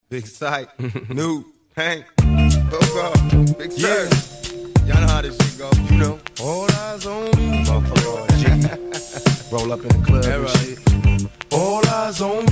Big sight, new, Hank, hook up, big sir. Y'all know how this shit go. You know. All eyes on me. Motherfucker, G. Roll up in the club and shit. All eyes on